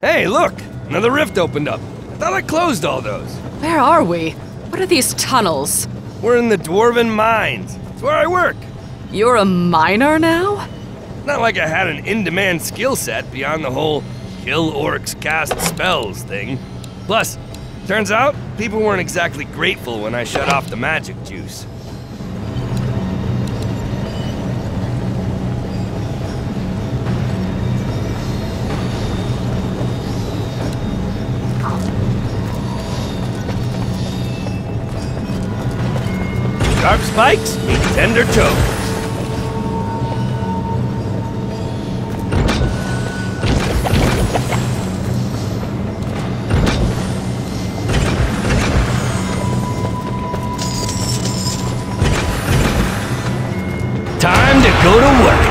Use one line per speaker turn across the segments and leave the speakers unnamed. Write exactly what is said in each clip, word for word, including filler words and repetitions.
Hey, look! Another rift opened up. I thought I closed all those.
Where are we? What are these tunnels?
We're in the Dwarven Mines. It's where I work.
You're a miner now?
Not like I had an in-demand skill set beyond the whole kill orcs, cast spells thing. Plus, turns out, people weren't exactly grateful when I shut off the magic juice. Sharp spikes meet tender toes. Time to go to work.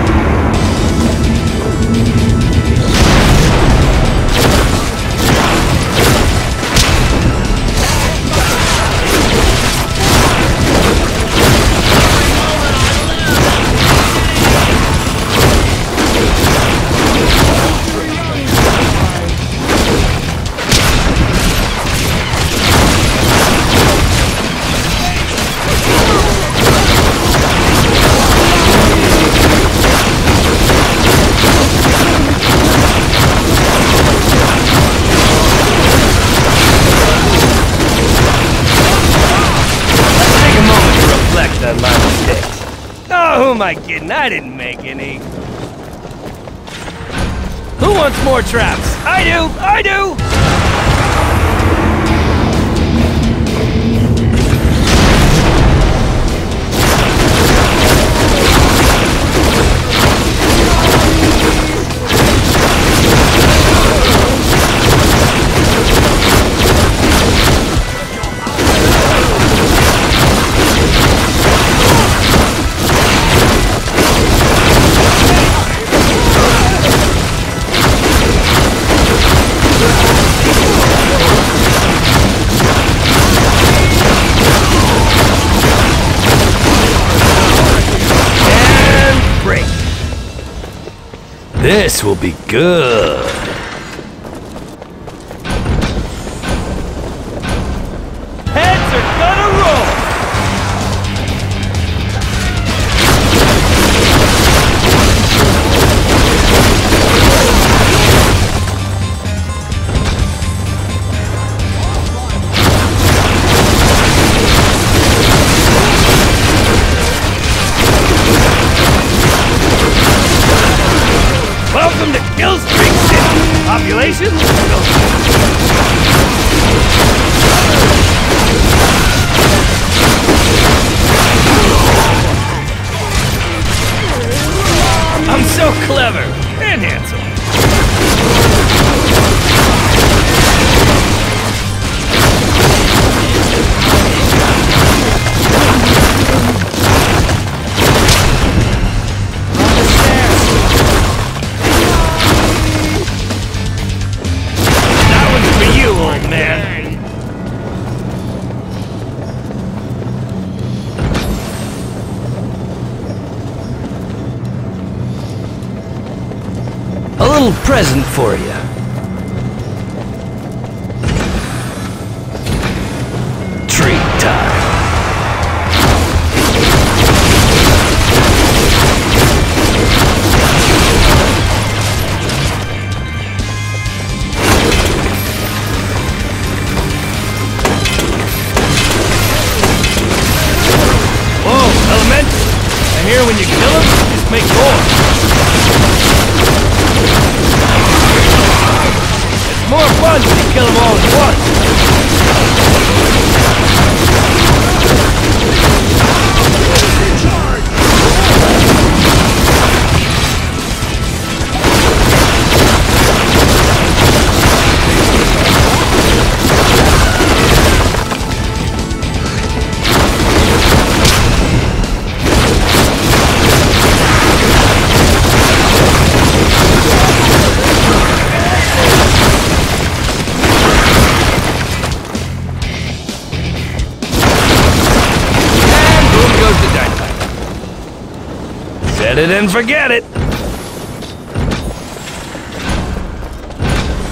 On my mistakes. Oh, who am I kidding? I didn't make any. Who wants more traps? I do! I do! This will be good. Heads are gonna roll. Welcome to Killstreak City. Population? I'm so clever and handsome. A little present for you. Treat time. Whoa, element! I hear when you kill him, just make more. It's more fun when you kill them all at once. Set it and forget it.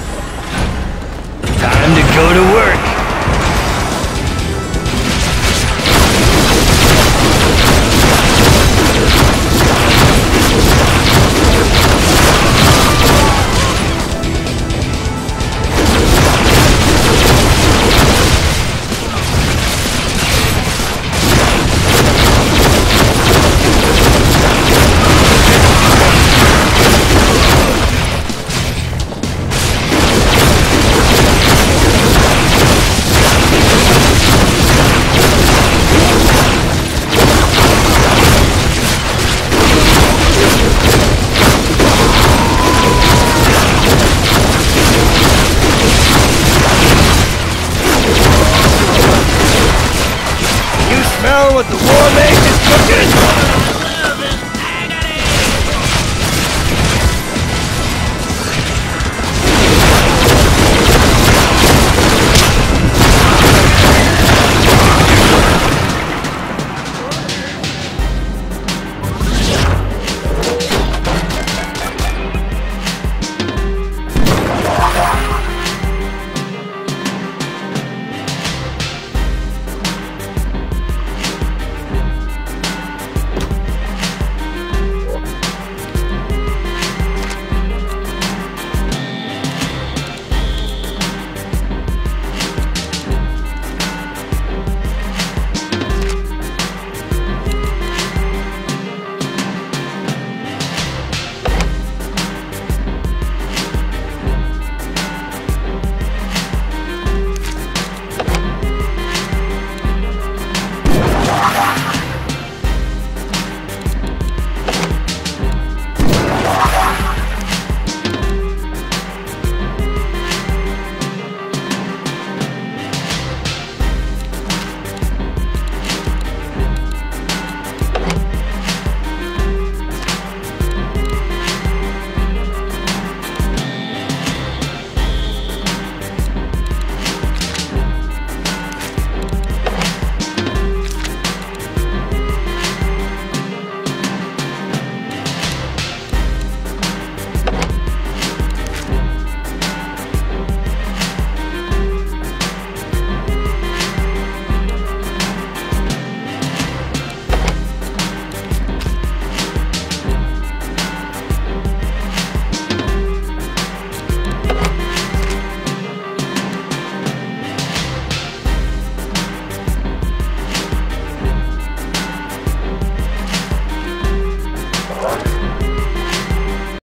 Get